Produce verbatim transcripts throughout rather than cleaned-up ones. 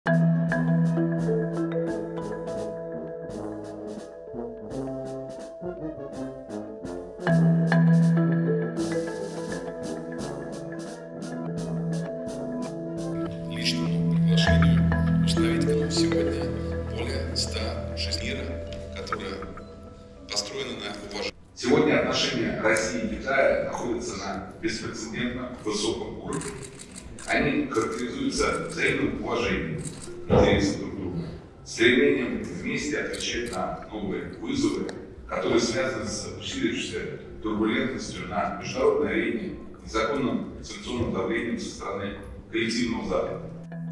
Личному приглашению установить к нам сегодня более ста шести мира, которая построена на уважении. Сегодня отношения России и Китая находятся на беспрецедентно высоком уровне. Они характеризуются взаимным уважением интересов друг друга, стремлением вместе отвечать на новые вызовы, которые связаны с усилившейся турбулентностью на международной арене, незаконным санкционным давлением со стороны коллективного Запада.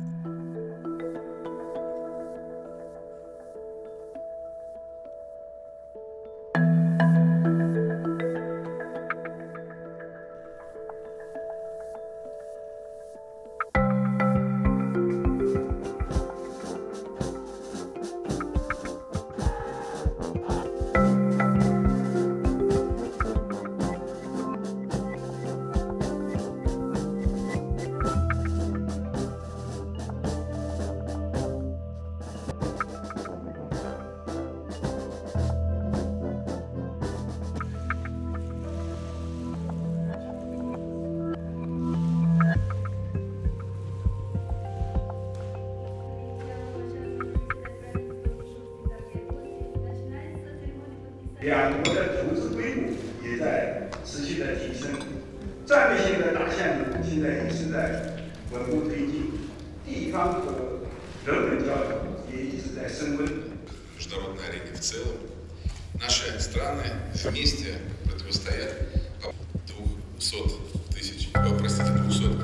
两国的投资规模也在持续的提升，战略性的大项目现在也是在稳步推进，地方和人文交流也一直在升温。 Международной арене в целом наши страны вместе противостоят двухсот тысяч, простите, двухсот